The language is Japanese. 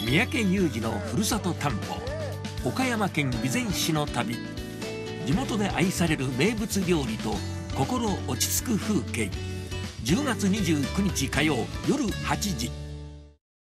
三宅裕司のふるさと探訪、岡山県備前市の旅。地元で愛される名物料理と心落ち着く風景。10月29日火曜夜8時。